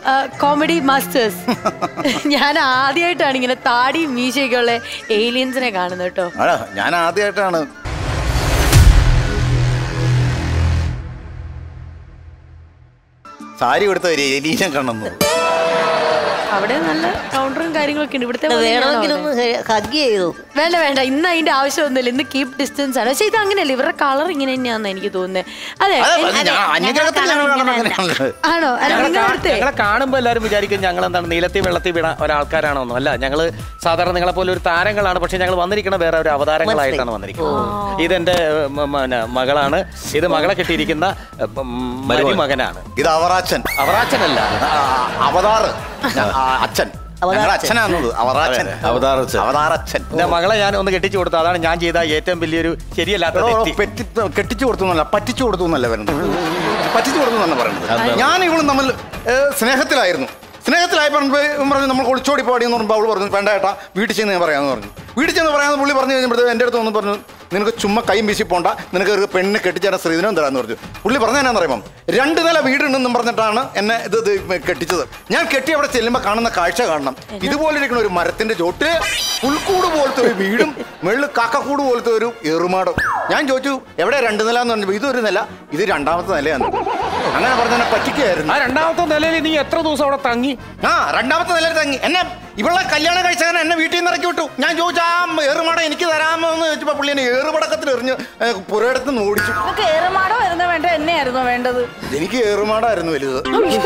Comedy masters. ഞാൻ ആദ്യമായിട്ടാണ് ഇങ്ങനെ താടിയും മീശയൊക്കെ ഉള്ള ഏലിയൻസിനെ കാണുന്നത് കേട്ടോ. ഞാൻ ആദ്യമായിട്ടാണ്. സാരി കൊടുത്ത ഒരു എലീനെ കാണുന്നു. അവിടെ നല്ല കൗണ്ടറും കാര്യങ്ങളൊക്കെ ഉണ്ട്. ഇവിടുത്തെ വേണ്ട വേണ്ട, ഇന്ന് അതിന്റെ ആവശ്യമൊന്നുമില്ല. ഇന്ന് കീപ് ഡിസ്റ്റൻസ് ആണ്. പക്ഷെ ഇത് അങ്ങനെയല്ല, ഇവരുടെ കളർ ഇങ്ങനെ തന്നെയാണെന്ന് എനിക്ക് തോന്നുന്നത്. അതെ ആണോ? ഞങ്ങളെ കാണുമ്പോ എല്ലാവരും വിചാരിക്കും ഞങ്ങൾ എന്താണ് നീലത്തി വെള്ളത്തിൽ വീണ ഒരാൾക്കാരാണോന്നും. അല്ല, ഞങ്ങള് സാധാരണ നിങ്ങളെ പോലെ ഒരു താരങ്ങളാണ്. പക്ഷെ ഞങ്ങൾ വന്നിരിക്കുന്ന വേറെ ഒരു അവതാരങ്ങളായിട്ടാണ് വന്നിരിക്കുന്നത്. ഇതെന്റെ മകളാണ്. ഇത് മകളെ കെട്ടിയിരിക്കുന്ന മരുമകനാണ്. ഇത് അവറാച്ചൻ. അവറാച്ചനല്ല, അവതാർ അച്ഛൻ. അച്ഛനാണത് അവതാറച്ഛൻ. എന്റെ മകളെ ഞാൻ ഒന്ന് കെട്ടിച്ചു കൊടുത്തു. അതാണ് ഞാൻ ചെയ്ത ഏറ്റവും വലിയൊരു ശരിയല്ലാത്ത. കെട്ടിച്ചു കൊടുത്തു എന്നല്ല, പറ്റിച്ചു കൊടുത്തു എന്നല്ല വരുന്നത്. പറ്റിച്ചു കൊടുത്തു എന്നല്ല പറയുന്നത്. ഞാൻ ഇവളും തമ്മിൽ സ്നേഹത്തിലായിരുന്നു. പറഞ്ഞു നമ്മൾ ഒളിച്ചോടി പാടിയെന്ന് പറയുമ്പോൾ അവൾ പറഞ്ഞു വേണ്ട ഏട്ടാ വീട്ടിൽ ചെന്ന് ഞാൻ പറയാമെന്ന് പറഞ്ഞു. വീട്ടിൽ ചെന്ന് പറയാമെന്ന് പുള്ളി പറഞ്ഞു കഴിഞ്ഞപ്പോഴത്തേക്ക് എൻ്റെ അടുത്ത് ഒന്ന് പറഞ്ഞു നിനക്ക് ചുമ്മാ കൈയും വീശി പോണ്ട, നിനക്ക് ഒരു പെണ്ണിനെ കെട്ടിച്ചാൽ സ്ത്രീധനം തരാമെന്ന് പറഞ്ഞു. പുള്ളി പറഞ്ഞ എന്നാന്ന് പറയുമ്പം 2 നില വീടുണ്ടെന്നും പറഞ്ഞിട്ടാണ് എന്നെ ഇത് കെട്ടിച്ചത്. ഞാൻ കെട്ടി അവിടെ ചെല്ലുമ്പോൾ കാണുന്ന കാഴ്ച കാണണം. ഇതുപോലെ ഇരിക്കുന്ന ഒരു മരത്തിന്റെ ചോട്ടില് പുൽക്കൂട് പോലത്തെ ഒരു വീടും മുകളിൽ കാക്കക്കൂട് പോലത്തെ ഒരു ഏറുമാടും. ഞാൻ ചോദിച്ചു എവിടെ 2 നില എന്ന് പറഞ്ഞപ്പോൾ ഇതൊരു നില, ഇത് 2ാമത്തെ നിലയാണ്. അങ്ങനെ പറഞ്ഞ പറ്റിക്കായിരുന്നു. ആ 2ാമത്തെ നിലയിൽ നീ എത്ര ദിവസം അവിടെ തങ്ങി? 2ാമത്തെ നിലയിൽ തങ്ങി. എന്നെ ഇവളെ കല്യാണം കഴിച്ചാൽ എന്നെ വീട്ടിൽ നിന്ന് ഇറക്കി വിട്ടു. ഞാൻ ചോദിച്ചു ആ ഏറുമാട എനിക്ക് തരാമോ എന്ന് ചോദിച്ചപ്പോൾ പുള്ളി എന്നെ ഏറുപടക്കത്തിൽ എറിഞ്ഞ് പുരയിടത്ത് നിന്ന് ഓടിച്ചു. ഏറുമാടോ വരുന്ന വേണ്ട എന്നെയായിരുന്നു വേണ്ടത്. എനിക്ക് ഏറുമാടായിരുന്നു വലുത്.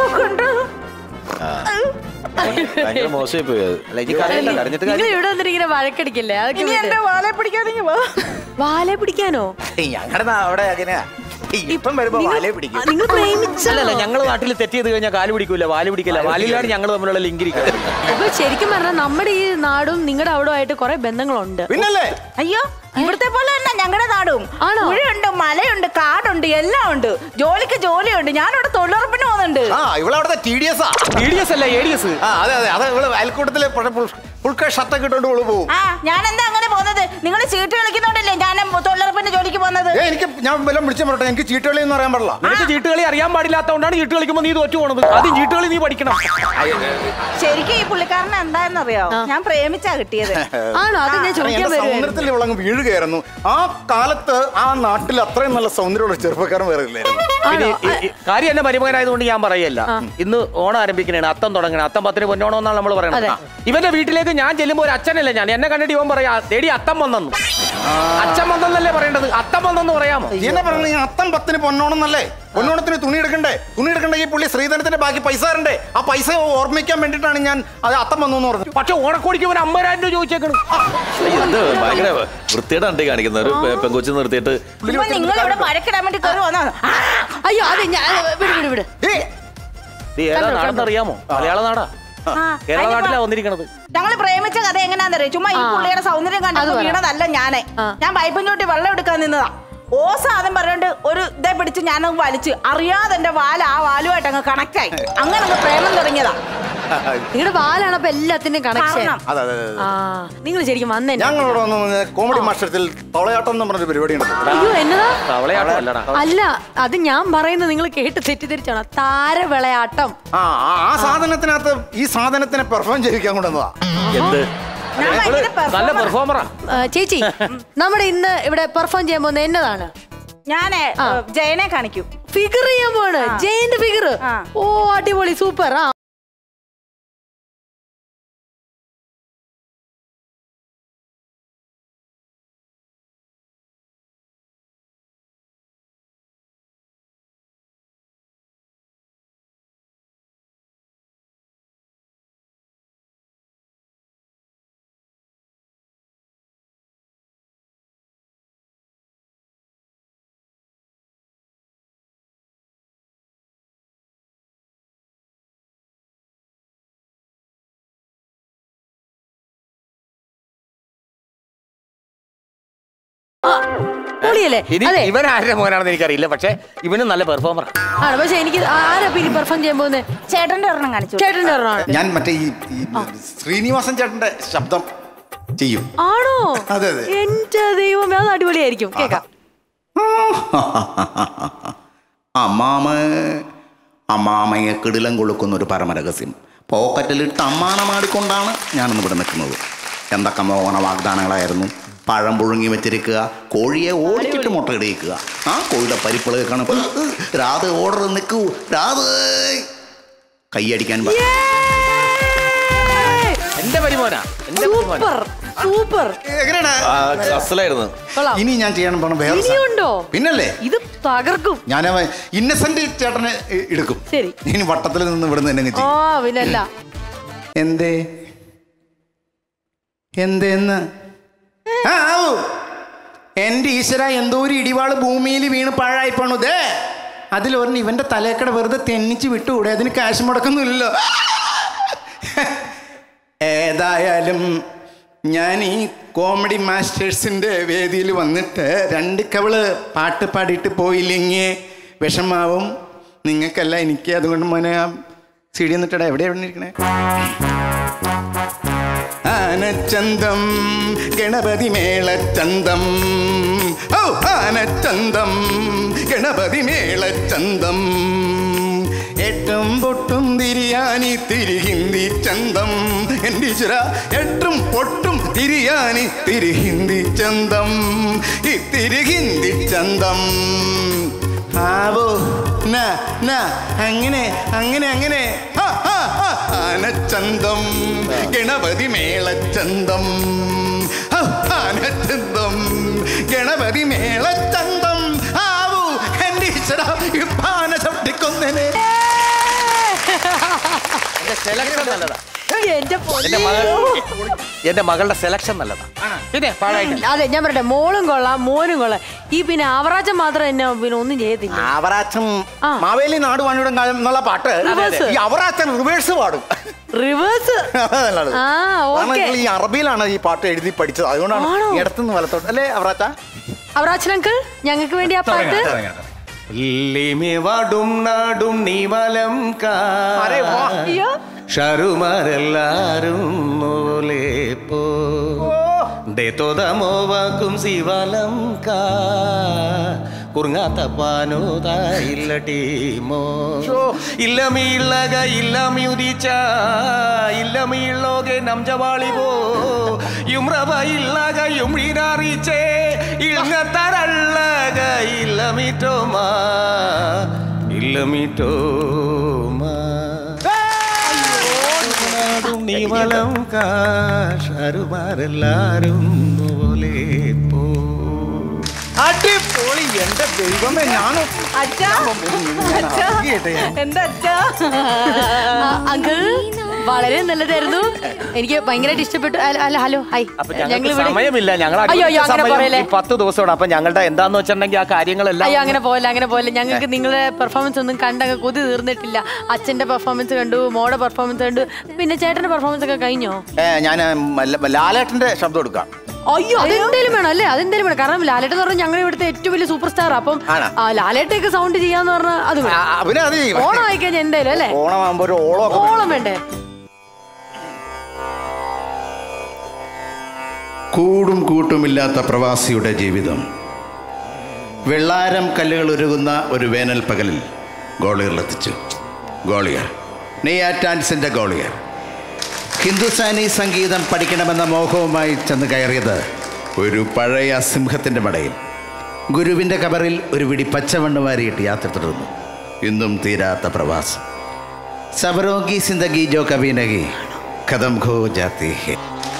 മോശമായി പോയത്. ഇവിടെ വന്നിട്ട് ഇങ്ങനെ വഴക്കടിക്കല്ലേ? വാലെ പിടിക്കാനോ? ഞങ്ങളുടെ അവിടെ അങ്ങനെയാ. ഇപ്പം വരുമ്പോ വാലേ പിടിക്കും. നിങ്ങൾ പ്രേമിച്ചല്ലോ. ഞങ്ങൾ നാട്ടിൽ തെറ്റ് ചെയ്ത് കഴിഞ്ഞാൽ കാല് പിടിക്കൂല, വാല് പിടിക്കില്ല. വാലിലാണ് ഞങ്ങൾ തമ്മിലുള്ള ലിങ്ക് ഇരിക്കുന്നത്. അപ്പൊ ശരിക്കും പറഞ്ഞാൽ നമ്മുടെ ഈ നാടും നിങ്ങളുടെ അവിടെ ആയിട്ട് കുറെ ബന്ധങ്ങളുണ്ട്. പിന്നല്ലേ? അയ്യോ ഇവിടത്തെ പോലെ തന്നെ ഞങ്ങളുടെ നാടും പുഴയുണ്ട്, മലയുണ്ട്, കാടുണ്ട്, എല്ലാം ഉണ്ട്. ജോലിക്ക് ജോലിയുണ്ട്. ഞാനിവിടെ തൊഴിലുറപ്പിന് പോകുന്നുണ്ട്. TDS അല്ല ADS. അതെ അതെ അതെ. ഇവള് അയൽക്കൂട്ടത്തിലെ ഷർട്ടൊക്കെ ഇട്ടോണ്ട് ഇവള് പോകും. ഞാൻ എന്താ അങ്ങനെ പോകുന്നത്? നിങ്ങൾ ചീട്ട് കളിക്കുന്നോണ്ടല്ലേ ഞാൻ തൊഴിലുറപ്പിന്റെ ജോലിക്ക് പോകുന്നത്. ഞാൻ വല്ലതും വിളിച്ചു പറട്ടെ, എനിക്ക് ചീട്ടുകളി എന്ന് പറയാൻ പാടില്ല. നിനക്ക് ചീട്ടുകളി അറിയാൻ പാടില്ലാത്തതുകൊണ്ടാണ് ചീട്ട് കളിക്കുമ്പോൾ നീ തോറ്റു പോണത്. ആദ്യം ചീട്ടുകളി നീ പഠിക്കണം. ശരിക്കും ഈ പുള്ളിക്കാരനെ എന്തായെന്നറിയോ? ഞാൻ പ്രേമിച്ചാ കിട്ടിയത്. ആണോ? അത് ഞാൻ ചോദിക്കാൻ സൗന്ദര്യത്തിൽ ഇവളങ്ങ് വീഴുകയായിരുന്നു. ആ കാലത്ത് ആ നാട്ടിൽ അത്രയും നല്ല സൗന്ദര്യമുള്ള ചെറുപ്പക്കാരൻ വേറെ ഇല്ലായിരുന്നു. കാര്യം എന്നെ മരുമകനായതുകൊണ്ട് ഞാൻ പറയല്ല. ഇന്ന് ഓണം ആരംഭിക്കണേ, അത്തം തുടങ്ങണേ. അത്തം 10 പൊന്നോണം എന്നാണ് നമ്മൾ പറയുന്നത്. ഇവന്റെ വീട്ടിലേക്ക് ഞാൻ ചെല്ലുമ്പോൾ ഒരു അച്ഛനല്ലേ ഞാൻ. എന്നെ കണ്ടിട്ട് ഇവൻ പറയാ തേടി അത്തം വന്നു. അച്ഛൻ വന്നല്ലേ പറയേണ്ടത്? അത്തം വന്നെന്ന് പറയാമോ? എന്നെ പറഞ്ഞു അത്തം 10 പൊന്നോണെന്നല്ലേ? പൊന്നോണത്തിന് തുണി എടുക്കണ്ടേ? ഈ പുള്ളി ശ്രീധനത്തിന്റെ ബാക്കി പൈസ തരണ്ടേ? ആ പൈസ ഓർമ്മിക്കാൻ വേണ്ടിട്ടാണ് ഞാൻ അത് അത്തം വന്നു എന്ന് പറഞ്ഞു. പക്ഷെ ഓണക്കോടിക്ക് ഒരു 50,000 രൂപ ചോദിച്ചേക്കണം. ഭയങ്കര വൃത്തിയുടെ കാണിക്കുന്ന ഒരു പെങ്കൊച്ചു നിർത്തിയിട്ട് നിങ്ങൾ ഇവിടെ വഴക്കിടാൻ വേണ്ടി കയറി വന്നോ? അയ്യോ അതെ വിട്. നാടെന്നറിയാമോ? മലയാള നാടാ, കേരള നാട്ടിലാ വന്നിരിക്കണത്. ഞങ്ങള് പ്രേമിച്ച കഥ എങ്ങനെയാണെന്നറിയോ? ചുമ്മാ ഈ പുള്ളിയുടെ സൗന്ദര്യം കണ്ടത് വീണതല്ല. ഞാൻ പൈപ്പും ചോട്ടി വെള്ളം എടുക്കാൻ നിന്നതാ. സാധനം പറഞ്ഞോണ്ട് ഒരു ഇതേ പിടിച്ച് ഞാനങ്ങ് വലിച്ച് അറിയാതെ എന്റെ വാല് ആ വാലുമായിട്ട് അങ്ങ് കണക്ട് ആയി. അങ്ങനെ അങ്ങ് പ്രേമം തുടങ്ങിയതാ. നിങ്ങളുടെ വാലാണ് അപ്പൊ എല്ലാത്തിനും കണക്ഷൻ. നിങ്ങൾ ശരിക്കും വന്നേ. ഞങ്ങളോട് കോമഡി മാസ്റ്ററിൽ തവളയാട്ടം എന്ന് പറഞ്ഞൊരു പരിപാടി ഉണ്ട്. അയ്യോ എന്നതാ? അല്ല, അത് ഞാൻ പറയുന്നത് നിങ്ങൾ കേട്ട് തെറ്റിദ്ധരിച്ചാണ്. താരവിളയാട്ടം. ആ സാധനത്തിനകത്ത് ഈ സാധനത്തിനെ പെർഫോം ചെയ്യിക്കാൻ കൊണ്ടുവന്നതാ. എന്ത് നല്ല പെർഫോമറാ ചേച്ചി. നമ്മുടെ ഇന്ന് ഇവിടെ പെർഫോം ചെയ്യാൻ പോകുന്നത് എന്നതാണ്? ഞാന് ജയനെ കാണിക്കും. ഫിഗർ ചെയ്യാൻ പോണ്. ജയന്റെ ഫിഗർ. ഓ അടിപൊളി, സൂപ്പർ. ഇവൻ ആരുടെ മോനാണെന്ന് എനിക്കറിയില്ല. പക്ഷെ ഇവന് നല്ല പെർഫോമർ ആണ്. പക്ഷെ എനിക്ക് ആരാ പെർഫോം ചെയ്യാൻ പോകുന്നത്? ചേട്ടന്റെ ഒരെണ്ണം കാണിച്ചു. ചേട്ടന്റെ ഒരെണ്ണം ഞാൻ മറ്റേ ഈ ശ്രീനിവാസൻ ചേട്ടന്റെ ശബ്ദം ചെയ്യും. ആണോ? അതെ അതെ. എന്റെ ദൈവമേ, അത് അടിപൊളിയായിരിക്കും. കേക്കാം. അമ്മാമ അമ്മാമയെ കിടിലം കൊളുക്കുന്ന ഒരു പരമരഹസ്യം പോക്കറ്റിലിട്ട് അമ്മാനമാടിക്കൊണ്ടാണ് ഞാനിന്ന് ഇവിടെ നിൽക്കുന്നത്. എന്തൊക്കെ മോഹന വാഗ്ദാനങ്ങളായിരുന്നു. പഴം പുഴുങ്ങി വെച്ചിരിക്കുക, കോഴിയെ ഓടിച്ചിട്ട് മുട്ട ഇടിയിക്കുക, ആ കോഴിയുടെ പരിപ്പിള് കാണുമ്പോൾ രാധ ഓർഡർ നിൽക്കൂ, രാധ കൈയടിക്കാൻ എന്റെ പരിമോനാ. സൂപ്പർ. അസലായിരുന്നു. ഇനി ഞാൻ ചെയ്യാൻ പോണ വേറെ പിന്നല്ലേ ഇത് തകർക്കും. ഞാൻ ഇന്നസെന്റ് ചേട്ടനെ എടുക്കും. ശരി, ഇനി വട്ടത്തിൽ നിന്ന് ഇവിടുന്ന് എന്നെ പിന്നല്ല. എന്തേന്ന് എന്റെ ഈശ്വര, എന്തോ ഒരു ഇടിവാള് ഭൂമിയിൽ വീണ് പാഴായി പോണു. ദേ അതിലൊരെണ്ണം ഇവന്റെ തലേക്കട വെറുതെ തെന്നിച്ച് വിട്ടുകൂടെ? അതിന് കാശ് മുടക്കൊന്നുമില്ലല്ലോ. ഏതായാലും ഞാൻ ഈ കോമഡി മാസ്റ്റേഴ്സിന്റെ വേദിയിൽ വന്നിട്ട് 2 കവള് പാട്ട് പാടിയിട്ട് പോയില്ലെങ്കിൽ വിഷമാവും നിങ്ങൾക്കല്ല എനിക്ക്. അതുകൊണ്ട് മോനെ ആ സീഡി എന്നിട്ടാ എവിടെയാണ് ഇരിക്കണേ? ആനച്ചന്തം ഗണപതി മേളച്ചന്തം, ഓ ആനച്ചന്തം ഗണപതി മേളച്ചന്തം, എട്ടും പൊട്ടും തിരിയാനി തിരിഹിന്ദി ചന്തം, എൻ്റെ ഈശ്വര എട്ടും പൊട്ടും തിരിയാനി തിരിഹിന്ദി ചന്തം, ഈ തിരിഹിന്ദി ചന്തം. ആവോ അങ്ങനെ അങ്ങനെ അങ്ങനെ ആനച്ചന്തം ഗണപതി മേളച്ചന്തം, ആനച്ചന്തം ഗണപതി മേളച്ചന്തം. ആവൂ എൻ്റെ ഈശ്വര, ആന ചവിട്ടിക്കൊന്നേനെ. സെലക്ഷൻ നല്ലതാ. എന്റെ മകളുടെ സെലക്ഷൻ നല്ലതാ. പിന്നെ അതെ, ഞാൻ പറയട്ടെ, മോളും കൊള്ളാം മോനും കൊള്ളാം. ഈ പിന്നെ ആവറാച്ചം മാത്രം എന്നെ പിന്നെ ഒന്നും ചെയ്യത്തില്ല. ആവറാച്ചം മാവേലി നാടുവാണിയുടെ എന്നുള്ള പാട്ട് ഈ അവറാച്ചൻ റിവേഴ്സ് പാടും. റിവേഴ്സ് ഈ അറബിയിലാണ് ഈ പാട്ട് എഴുതി പഠിച്ചത്. അതുകൊണ്ടാണ് ഇടത്തുനിന്ന് വലത്തോട്ട് അല്ലേ അവറാച്ച. അവറാച്ചൻ അങ്കിൾ, ഞങ്ങൾക്ക് വേണ്ടി ആ പാട്ട്. വാടും നാടും നീവലം ഷറുമാരെല്ലാരും പോ തോതമോവാക്കും ശിവലം കുറുങ്ങാത്തപ്പാനോത ഇല്ല ടീമോ ഇല്ലമീളക ഇല്ലമ്യുദിച്ച ഇല്ലമീളോകെ നംജവാളിവോ യുമ്രവ ഇല്ലക യുമ്രിനാറിച്ചേ ഇളങ്ങത്തരള്ളക ഇല്ലമിറ്റോമാ ഇല്ലമിറ്റോമാ നീവലം കാഷാരുമാരെല്ലാരും പോലെ പോ. അടിപൊളി. എന്റെ ദൈവമേ, ഞാനും അങ്കിൾ വളരെ നല്ലതായിരുന്നു. എനിക്ക് ഭയങ്കരമായിട്ട് ഇഷ്ടപ്പെട്ടു. അല്ല ഹലോ ഹായ്. സമയമില്ല, ഞങ്ങൾ 10 ദിവസമാണ്. അപ്പൊ ഞങ്ങളുടെ എന്താന്ന് വെച്ചിട്ടുണ്ടെങ്കിൽ ആ കാര്യങ്ങളെല്ലാം. അയ്യോ അങ്ങനെ പോലെ ഞങ്ങൾക്ക് നിങ്ങളുടെ പെർഫോമൻസ് ഒന്നും കണ്ടങ്ങ് കൊതി തീർന്നിട്ടില്ല. അച്ഛന്റെ പെർഫോമൻസ് കണ്ടു, മോടെ പെർഫോമൻസ് കണ്ടു, പിന്നെ ചേട്ടന്റെ പെർഫോമൻസ് ഒക്കെ കഴിഞ്ഞോ? ഞാൻ ലാലേട്ടന്റെ ശബ്ദം എടുക്കാം. അയ്യോ അതെന്തായാലും വേണം അല്ലേ? അതെന്തായാലും വേണം. കാരണം ലാലേട്ടൻ എന്ന് പറഞ്ഞാൽ ഞങ്ങളുടെ ഇവിടുത്തെ ഏറ്റവും വലിയ സൂപ്പർ സ്റ്റാർ. അപ്പം ലാലേട്ടൊക്കെ സൗണ്ട് ചെയ്യാന്ന് പറഞ്ഞാൽ അത് ഓണം ആയിക്കഴിഞ്ഞാൽ എന്തായാലും അല്ലേ? ഓളം വേണ്ടേ? കൂടും കൂട്ടുമില്ലാത്ത പ്രവാസിയുടെ ജീവിതം. വെള്ളാരം കല്ലുകൾ ഉരുകുന്ന ഒരു വേനൽ പകലിൽ ഗോളിയറിലെത്തിച്ചു. ഗോളിയർ നെയ്യാറ്റാൻസിൻ്റെ ഗോളിയർ ഹിന്ദുസ്ഥാനി സംഗീതം പഠിക്കണമെന്ന മോഹവുമായി ചെന്ന് കയറിയത് ഒരു പഴയ സിംഹത്തിൻ്റെ മടയിൽ. ഗുരുവിൻ്റെ കബറിൽ ഒരു പിടി പച്ചമണ്ണ് വാരിയിട്ട് യാത്ര തുടർന്നു. ഇന്നും തീരാത്ത പ്രവാസം. സബരോഗി സിന്ദഗി ജോ കബി നഹി ഖതം ഖോ ജാതി ഹൈ.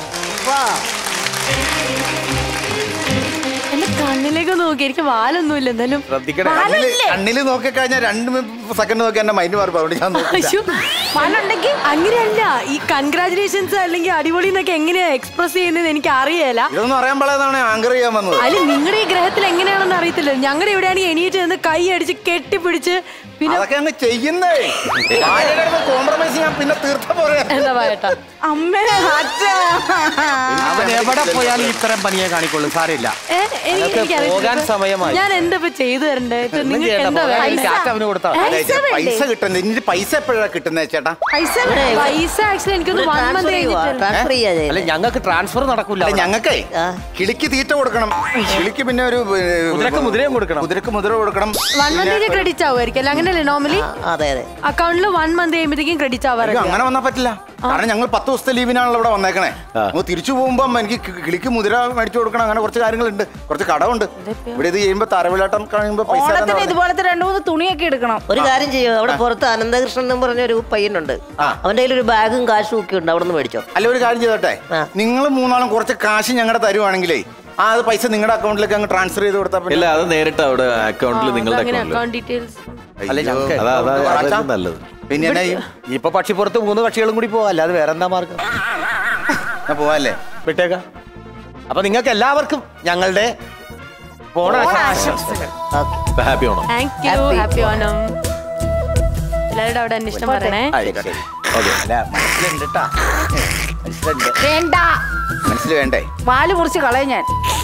കണ്ണിലേക്ക് നോക്കി, എനിക്ക് വാലൊന്നുമില്ല. എന്തായാലും കണ്ണില് നോക്കിക്കഴിഞ്ഞാൽ 2 സെക്കൻഡ് നോക്കി എന്റെ മൈൻഡ് മാറി. അങ്ങനെയല്ല, ഈ കൺഗ്രാചുലേഷൻസ് അല്ലെങ്കിൽ അടിപൊളി എന്നൊക്കെ എങ്ങനെയാ എക്സ്പ്രസ് ചെയ്യുന്നത് എനിക്ക് അറിയില്ല. ഇതൊന്നും അറിയാൻ പാടാതാണ് ആങ്കർ ചെയ്യാൻ വന്നത്. അല്ല, നിങ്ങളുടെ ഈ ഗ്രഹത്തിൽ എങ്ങനെയാണെന്ന് അറിയത്തില്ല. ഞങ്ങളുടെ എവിടെയാണെങ്കിൽ എണീറ്റ് നിന്ന് കൈ അടിച്ച് കെട്ടിപ്പിടിച്ച് പിന്നെ ചെയ്യുന്നേ കോംപ്രമൈസ് ചെയ്യാൻ പിന്നെ തീർത്ത പോലെ എന്താ പറയട്ടാ. അമ്മേ അവൻ എവിടെ പോയാലും ഇത്തരം പണിയെ കാണിക്കൊള്ളു. സാരമില്ല, പോകാൻ സമയമായി. ഞാൻ എന്താ ചെയ്തു തരണ്ടേ? നിങ്ങൾക്ക് എന്താ പൈസ കിട്ടുന്നത്? ഇനി പൈസ എപ്പോഴാണ് കിട്ടുന്നത്? ചേട്ടാ? പൈസ ആക്ച്വലി എനിക്കൊന്ന് 1 മന്ത് ട്രാൻസ്ഫർ ചെയ്യാ അല്ല ഞങ്ങൾക്ക് ട്രാൻസ്ഫർ നടക്കൂല. ഞങ്ങൾക്കേ കിളിക്ക് തീറ്റ കൊടുക്കണം, കിളിക്ക് പിന്നെ ഒരു കുതിരക്ക് മുദ്രയും കൊടുക്കണം. കുതിരക്ക് മുദ്ര കൊടുക്കണം. 1 മന്ത് ക്രെഡിറ്റ് ആവുമായിരിക്കും അല്ലേ? അങ്ങനെയല്ലേ നോർമലി അതെ അതെ അക്കൗണ്ടിൽ 1 മന്ത് കഴിയുമ്പോഴത്തേക്കും ക്രെഡിറ്റ് ആവാറില്ല. അങ്ങനെ വന്നാൽ പറ്റില്ല. കാരണം ഞങ്ങൾ 10 ദിവസത്തെ ലീവിനാണല്ലോ ഇവിടെ വന്നേക്കണേ. നമ്മൾ തിരിച്ചു പോകുമ്പോൾ എനിക്ക് കിളിക്ക് മുദ്ര മേടിച്ചു കൊടുക്കണം. അങ്ങനെ കുറച്ച് കാര്യങ്ങളുണ്ട്, കുറച്ച് കടമുണ്ട്. ഇവിടെ ഇത് ചെയ്യുമ്പോ തറവിലാട്ടം കഴിയുമ്പോ പൈസ ഇതുപോലത്തെ 2-3 തുണിയൊക്കെ എടുക്കണം. ഒരു കാര്യം ചെയ്യും, അവിടെ പുറത്ത് അനന്തകൃഷ്ണൻ എന്ന് പറഞ്ഞ ഒരു പയ്യനുണ്ട്, അവന്റെ കയ്യിൽ ഒരു ബാഗും കാശും ഒക്കെ ഉണ്ട്, അവിടെ നിന്ന് മേടിച്ചോ. അല്ല ഒരു കാര്യം ചെയ്തോട്ടെ, നിങ്ങൾ 3 കുറച്ച് കാശ് ഞങ്ങളുടെ തരുവാണെങ്കിലേ അത് പൈസ നിങ്ങളുടെ അക്കൗണ്ടിലേക്ക് അങ്ങ് ട്രാൻസ്ഫർ ചെയ്ത് കൊടുത്താൽ ഇല്ല, അത് നേരിട്ട് അവിടെ അക്കൗണ്ടിൽ നിങ്ങളുടെ അക്കൗണ്ട് ഡീറ്റെയിൽസ്. നല്ലത്. പിന്നെ ഇപ്പൊ പക്ഷിപ്പുറത്ത് 3 കക്ഷികളും കൂടി പോവാ, അല്ലാതെ വേറെ എന്താ മാർഗം? പോവാല്ലേ? വിട്ടേക്കാം. അപ്പൊ നിങ്ങൾക്ക് എല്ലാവർക്കും ഞങ്ങളുടെ happy Onam. Thank you. Happy Onam. എല്ലാവരുടെ അവിടെ അന്വേഷണം പറയണേ. വേണ്ട, മനസ്സിൽ വേണ്ടേ? വാല് മുറിച്ച് കളയും ഞാൻ.